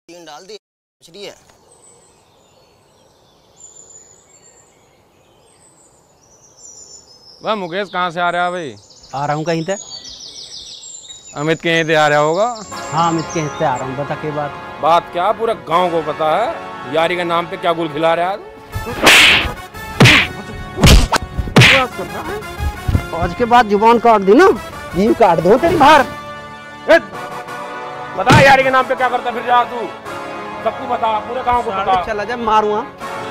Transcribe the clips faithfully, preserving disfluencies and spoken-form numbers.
तीन डाल दी मछली है। वह मुकेश कहाँ से आ रहा है भाई? आ रहा हूँ कहीं से। अमित के यहाँ आ रहा होगा। हाँ अमित के हिस्से आ रहा हूँ। बता के बात बात क्या पूरे गांव को पता है यारी के नाम पे क्या गुल खिला रहा है। आज के बाद जुबान काट दी ना, जीव काट दो तेरी बाहर। बता यारी के नाम पे क्या करता फिर जा तू? सबको बता, पूरे गांव को बता। चला जा मारूंगा।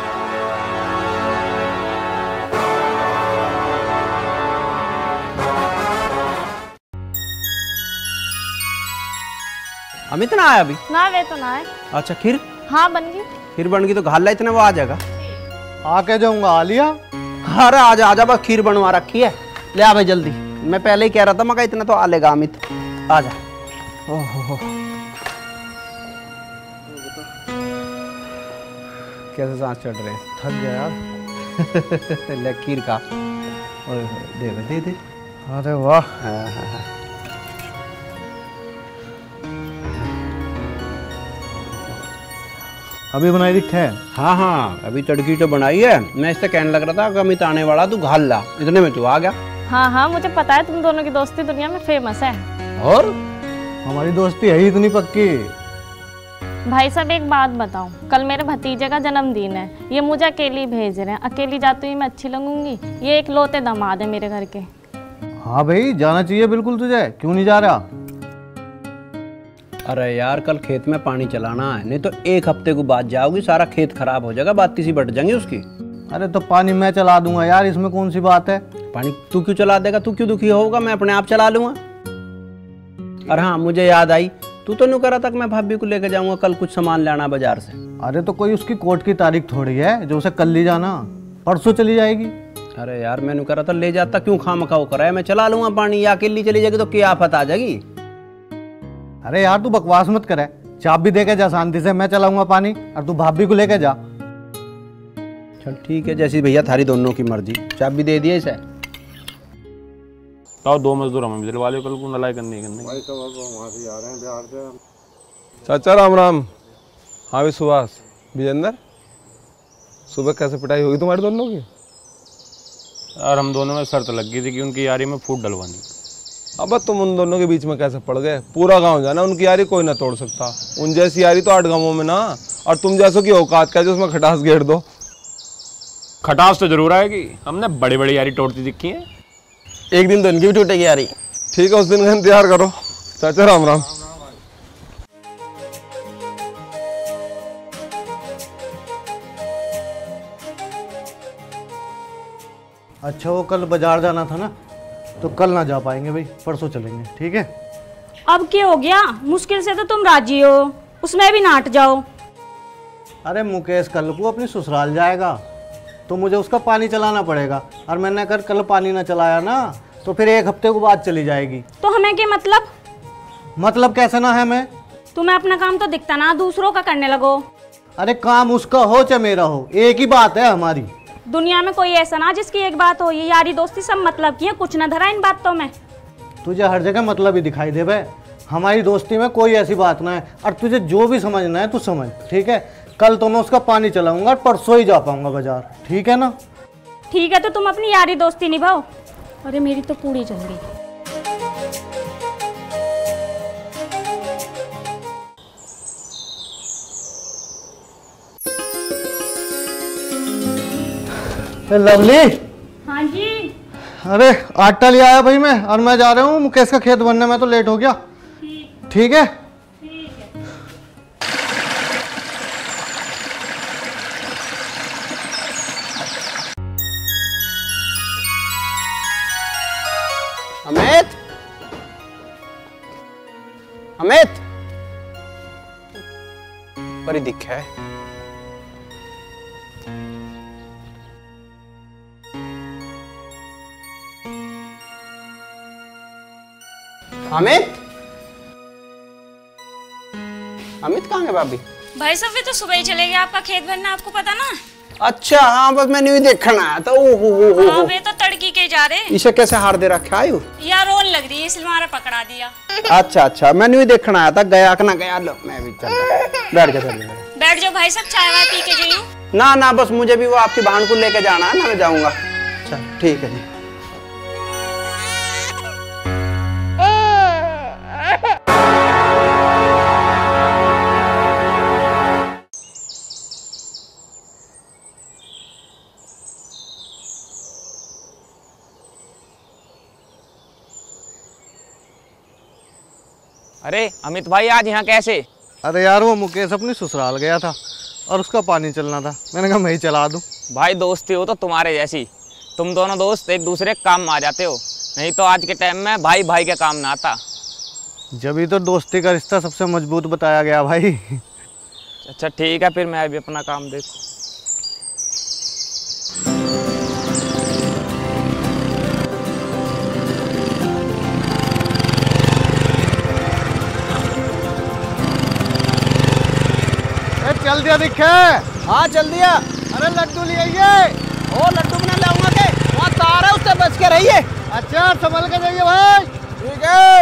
अमित ना आया अभी? ना वे तो ना है। अच्छा खीर? हाँ बन गई। खीर बन गई तो घाल ला, इतने वो आ जाएगा। आके जाऊंगा। आ लिया? अरे आजा आजा, बस खीर बनवा रखी है, ले आ भाई जल्दी। मैं पहले ही कह रहा था, मगर इतना तो आ लेगा अमित। आजा। ओहो कैसे सांस चढ़ रहे हैं? थक गया यार। ले खीर का। ओए दे दे दे। अरे वाह। हाँ हाँ हाँ। अभी बनाई दिख है? हाँ हाँ अभी तड़की तो बनाई है। मैं इससे कहने लग रहा था कि अमित आने वाला, तू घाल ला, इतने में तू आ गया। हाँ हाँ मुझे पता है, तुम दोनों की दोस्ती दुनिया में फेमस है। और हमारी दोस्ती है ही इतनी पक्की। भाई साहब एक बात बताओ, कल मेरे भतीजे का जन्मदिन है, ये मुझे अकेली भेज रहे हैं। अकेली जाती हुई मैं अच्छी लगूंगी? ये एक लौते दामाद है मेरे घर के। हाँ भाई जाना चाहिए बिल्कुल तुझे, क्यों नहीं जा रहा? अरे यार कल खेत में पानी चलाना है, नहीं तो एक हफ्ते को बाद जाओगी, सारा खेत खराब हो जाएगा, बात किसी बढ़ जाएंगी उसकी। अरे तो पानी मैं चला दूंगा यार, इसमें कौन सी बात है? पानी तू क्यों चला देगा? तू क्यों दुखी होगा? मैं अपने आप चला लूंगा। अरे हाँ मुझे याद आई, तू तो नहीं करा था कि मैं भाभी को लेकर जाऊंगा कल कुछ सामान लाना बाजार से। अरे तो कोई उसकी कोर्ट की तारीख थोड़ी है जो उसे कल ले जाना, परसों चली जाएगी। अरे यार मैंने करा था ले जाता, क्यों खामखा वो कराया? मैं चला लूंगा पानी, या अकेली चली जाएगी तो क्या आफत आ जाएगी? अरे यार तू बकवास मत करे, चाप भी देके जा शांति से, मैं चलाऊंगा पानी और तू भाभी को लेके जा। चल ठीक है, जैसी भैया थारी दोनों की मर्जी। चाप भी दे दिए इसे। तो दो मजदूर हमें दिलवा लो, कल को नलाई करनी करनी। भाई सब वहाँ से आ रहे हैं बिहार से। चाचा राम राम। हाँ भी सुभाष विजेंद्र, सुबह कैसे पिटाई होगी तुम्हारे दोनों की? यार हम दोनों में शर्त लग गई थी कि उनकी यारी में फूट डलवानी। अब तुम उन दोनों के बीच में कैसे पड़ गए? पूरा गांव जाना उनकी यारी कोई ना तोड़ सकता। उन जैसी यारी तो आठ गांवों में ना, और तुम जैसों की औकात क्या जो उसमें खटास घेर दो। खटास तो जरूर आएगी, हमने बड़ी बड़ी यारी तोड़ती दिखी है। एक दिन तो इनकी भी टूटेगी यारी। ठीक है उस दिन का इंतजार करो। चाचा राम राम। अच्छा वो कल बाजार जाना था ना, तो कल ना जा पाएंगे भाई, परसों चलेंगे, ठीक है? अब क्या हो गया? मुश्किल से तो तुम राजी हो, उसमें भी नाट जाओ। अरे मुकेश कल को अपनी ससुराल जाएगा तो मुझे उसका पानी चलाना पड़ेगा, और मैंने अगर कल पानी ना चलाया ना तो फिर एक हफ्ते को बाद चली जाएगी। तो हमें क्या मतलब? मतलब कैसे ना है? मैं तुम्हें अपना काम तो दिखता ना, दूसरों का करने लगो। अरे काम उसका हो चाहे मेरा हो, एक ही बात है हमारी। दुनिया में कोई ऐसा ना जिसकी एक बात हो। ये यारी दोस्ती सब मतलब की है, कुछ ना धरा इन बातों में। तुझे हर जगह मतलब ही दिखाई दे बे। हमारी दोस्ती में कोई ऐसी बात ना है, और तुझे जो भी समझना है तू समझ, ठीक है? कल तो मैं उसका पानी चलाऊंगा, परसों ही जा पाऊंगा बाजार, ठीक है ना? ठीक है तो तुम अपनी यारी दोस्ती निभाओ। अरे मेरी तो पूरी चल गई। लवली। हाँ जी। अरे आटा ले आया भाई मैं, और मैं जा रहा हूँ मुकेश का खेत बनने में, तो लेट हो गया। ठीक है? अमित, अमित बड़ी दिख है। अमित, अमित कहाँ है भाभी? भाई साहब वे तो सुबह ही चले गए, आपका खेत भरना आपको पता ना। अच्छा हाँ बस मैंने भी देखना है तो ओहो हो हो हाँ, वे तो तड़की के जा रहे। इसे कैसे हार दे रखा है? यार रोन लग रही है इसलिए हमारा पकड़ा दिया। अच्छा अच्छा मैंने भी देखना आया था, गया कि ना गया। लो मैं भी चल बैठ जा बैठ जा बैठ जाओ भाई साहब, चाय वाय पी के जाइयो। ना ना बस मुझे भी वो आपकी बहन को लेके जाना है ना, मैं जाऊंगा। अच्छा ठीक है जी। अरे अमित भाई आज यहाँ कैसे? अरे यार वो मुकेश अपनी ससुराल गया था और उसका पानी चलना था, मैंने कहा मैं ही चला दूं। भाई दोस्ती हो तो तुम्हारे जैसी, तुम दोनों दोस्त एक दूसरे के काम में आ जाते हो, नहीं तो आज के टाइम में भाई भाई के काम ना आता। जब ही तो दोस्ती का रिश्ता सबसे मजबूत बताया गया भाई। अच्छा ठीक है, फिर मैं भी अपना काम देखूं। चल दिया दिखे? हाँ चल दिया। अरे लड्डू ले आइए। ओ लड्डू बना लाऊंगा के वहाँ तार है उससे बच के रहिए। अच्छा संभल के जाइए भाई। ठीक है।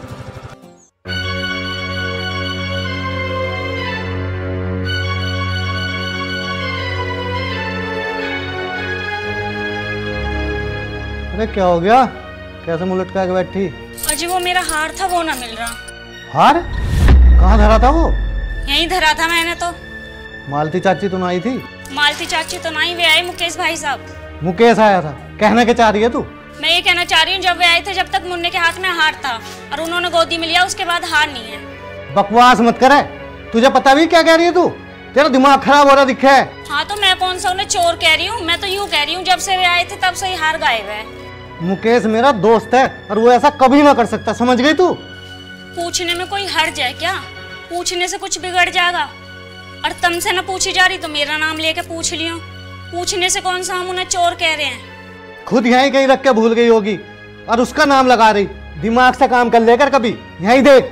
अरे क्या हो गया, कैसे मुंह लटका के बैठी? अजी वो मेरा हार था वो ना मिल रहा। हार? कहाँ धरा था वो? यहीं धरा था मैंने तो। मालती चाची तो ना आई थी? मालती चाची तो नहीं, वे आए मुकेश भाई साहब। मुकेश आया था, कहना क्या चाह रही है तू? मैं ये कहना चाह रही हूँ जब वे आए थे जब तक मुन्ने के हाथ में हार था और उन्होंने गोदी में लिया, उसके बाद हार नहीं है। बकवास मत करे, तुझे पता भी क्या कह रही है तू? तेरा दिमाग खराब हो रहा दिखे है। हाँ तो मैं कौन सा उन्हें चोर कह रही हूँ, मैं तो यूँ कह रही हूँ जब से वे आए थे तब से ही हार गायब है। मुकेश मेरा दोस्त है और वो ऐसा कभी ना कर सकता, समझ गई तू? पूछने में कोई हर्ज है क्या? पूछने से कुछ बिगड़ जाएगा? और तुमसे न पूछी जा रही तो मेरा नाम लेके पूछ लियो। पूछने से कौन सा हम उन्हें चोर कह रहे हैं? खुद यहीं कहीं रख के भूल गई होगी और उसका नाम लगा रही। दिमाग से काम कर लेकर कभी, यहीं देख।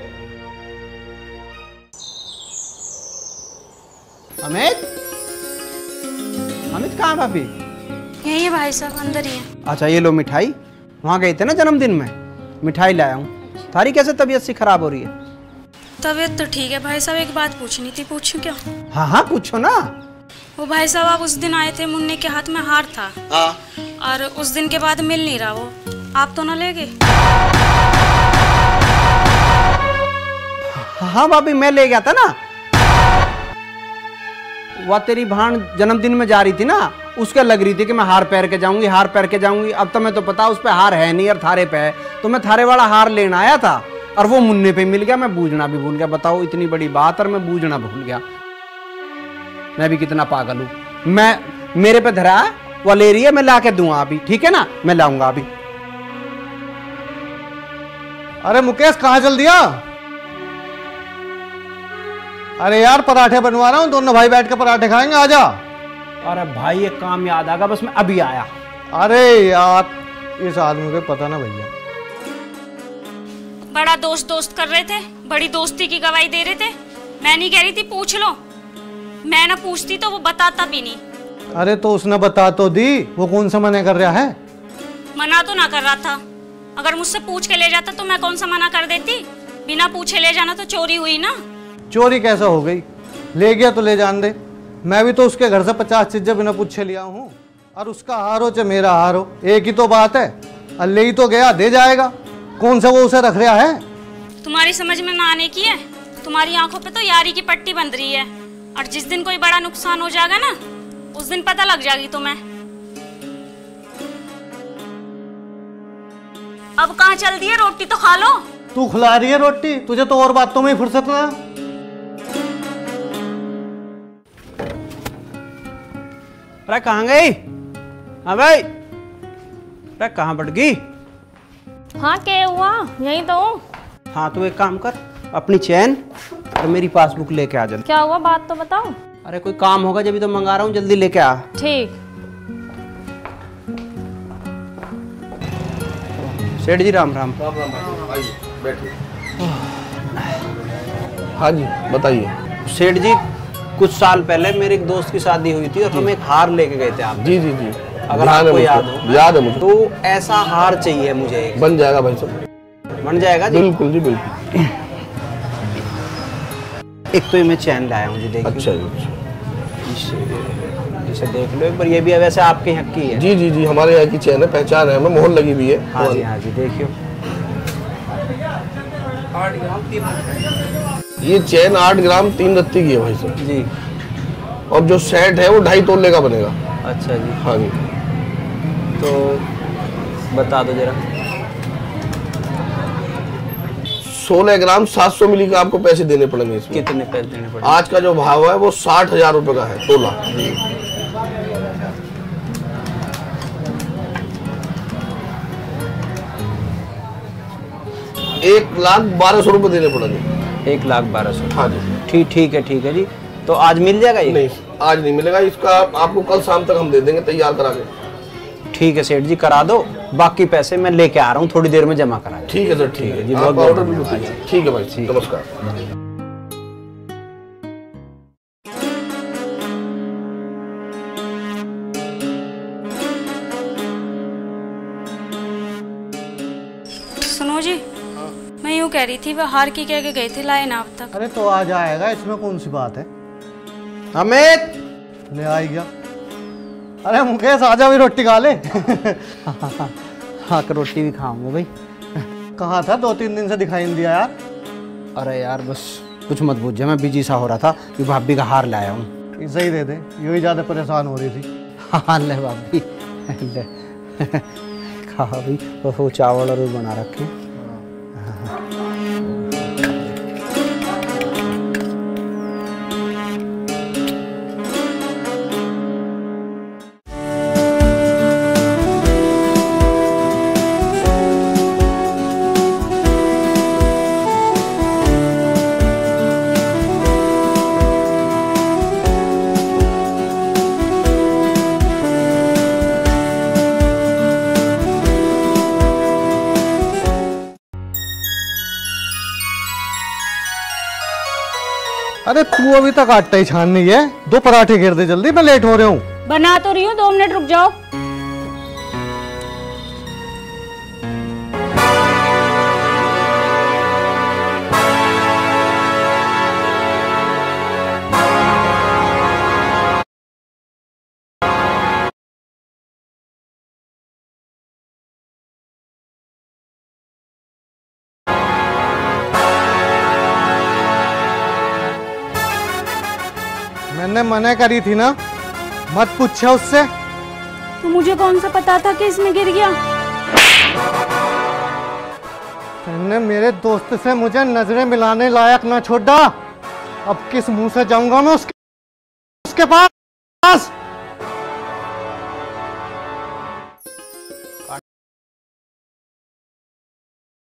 अमित अमित कहाँ भाभी? यही है भाई साहब, अंदर ही है। अच्छा ये लो मिठाई, वहाँ गए थे ना जन्मदिन में, मिठाई लाया हूँ। थारी कैसे तबीयत सी खराब हो रही है? तबीयत तो ठीक है भाई साहब, एक बात पूछनी थी, पूछूं क्या? हाँ हाँ पूछो ना। वो भाई साहब आप उस दिन आए थे, मुन्ने के हाथ में हार था। हाँ। और उस दिन के बाद मिल नहीं रहा वो, आप तो ना ले गए? हाँ भाभी मैं ले गया था ना, वह तेरी भाण जन्मदिन में जा रही थी ना, उसके लग रही थी कि मैं हार पहन के जाऊंगी, हार पहन के जाऊंगी। अब तो मैं तो पता उस पे हार है नहीं और थारे पे है, तो मैं थारे वाला हार लेना आया था और वो मुन्ने पे मिल गया, मैं बूझना भी भूल गया। बताओ इतनी बड़ी बात और मैं बूझना भूल गया। मैं भी कितना पागल हूं। मैं मेरे पे धरा, वो ले रही है, मैं ला के दूंगा अभी, ठीक है ना? मैं लाऊंगा अभी। अरे मुकेश कहाँ चल दिया? अरे यार पराठे बनवा रहा हूँ, दोनों भाई बैठ के पराठे खाएंगे, आजा। अरे भाई एक काम याद आ गया, बस मैं अभी आया। अरे यार इस आदमी को पता ना भैया। बड़ा दोस्त दोस्त कर रहे थे, बड़ी दोस्ती की गवाही दे रहे थे। मैं नहीं कह रही थी पूछ लो, मैं ना पूछती तो वो बताता भी नहीं। अरे तो उसने बता तो दी, वो कौन सा मना कर रहा है? मना तो ना कर रहा था, अगर मुझसे पूछ के ले जाता तो मैं कौन सा मना कर देती? बिना पूछे ले जाना तो चोरी हुई ना। चोरी कैसा हो गई? ले गया तो ले जान दे, मैं भी तो उसके घर से पचास चीजें बिना पूछे लिया हूँ। और उसका हार हो चाहे मेरा हार हो, एक ही तो बात है। अल्ले ही तो गया, दे जाएगा, कौन सा वो उसे रख रहा है? तुम्हारी समझ में ना आने की है, तुम्हारी आंखों पे तो यारी की पट्टी बंध रही है, और जिस दिन कोई बड़ा नुकसान हो जाएगा ना, उस दिन पता लग जाएगी तुम्हें। अब कहाँ चल दी है? रोटी तो खा लो। तू खिला रही है रोटी, तुझे तो और बातों में फुर्सत ना। अरे कहाँ गई? हाँ भाई, अरे कहाँ बढ़ गई? हाँ क्या हुआ? यहीं तो हूँ। हाँ तो एक काम कर, अपनी चैन और मेरी पासबुक लेके आ जल्दी। क्या हुआ, बात तो बताओ। अरे कोई काम होगा जब तो मंगा रहा हूँ, जल्दी लेके आ। ठीक। सेठ जी राम राम। राम राम भाई, आइए बैठिए। हाँ जी बताइए। सेठ जी कुछ साल पहले मेरे एक दोस्त की शादी हुई थी और हम एक हार लेके गए थे आप। जी जी जी, अगर आपको याद हो। याद है मुझे। तो ऐसा हार चाहिए मुझे। बन जाएगा भाई साहब, बन जाएगा जी? बिल्कुल जी बिल्कुल। एक तो ये मैं चैन लाया हूँ जी, देखिए। अच्छा जी, इसे देख लो एक बार, ये भी वैसे आपके यहाँ की है? जी जी जी, हमारे यहाँ की चैन है, पहचान है, हमें मोहर लगी हुई है। हाँ जी हाँ जी, देखियो ये चैन आठ ग्राम तीन रत्ती की है भाई साहब जी। और जो सेट है वो ढाई तोले का बनेगा। अच्छा जी। हाँ जी, तो बता दो जरा। सोलह ग्राम सात सौ मिली का आपको पैसे देने पड़ेंगे इसमें। कितने पैसे देने पड़ेंगे? आज का जो भाव है वो साठ हजार रुपए का है तोला। एक लाख बारह सौ रुपए देने पड़ेंगे। एक लाख बारह सौ। हाँ जी, ठीक ठीक है, ठीक है जी। तो आज मिल जाएगा ये? नहीं, आज नहीं मिलेगा, इसका आपको कल शाम तक हम दे देंगे तैयार करा के। ठीक है सेठ जी, करा दो। बाकी पैसे मैं लेके आ रहा हूँ, थोड़ी देर में जमा करा। ठीक है सर, ठीक है जी, आपका बहुत ऑर्डर भी धन्यवाद। बताइए। ठीक है भाई, नमस्कार। सुनो जी, मैं यूँ कह रही थी वह हार की कह के गए थे, लाए ना अब तक। अरे तो आ जाएगा, इसमें कौन सी बात है। अमित ले आई गया। अरे मुकेश आजा भी रोटी खा ले। हाँ तो रोटी भी खाऊंगा भाई। कहाँ था, दो तीन दिन से दिखाई नहीं दिया यार। अरे यार बस कुछ मत पूछिए, मैं बिजी सा हो रहा था कि भाभी का हार लाया हूँ। इसे ही दे दे, यही ज्यादा परेशान हो रही थी। हाँ ले भाभी ले। खा भाई, वो चावल और बना रखे। अरे तू अभी तक आटा ही छान नहीं है, दो पराठे घेर दे जल्दी, मैं लेट हो रहा हूँ। बना तो रही हूँ, दो मिनट रुक जाओ। मैंने मना करी थी ना, मत पूछे उससे। तो मुझे कौन सा पता था कि इसमें गिर गया। तुमने मेरे दोस्त से मुझे नजरें मिलाने लायक ना छोड़ा। अब किस मुंह से जाऊंगा मैं उसके उसके पास।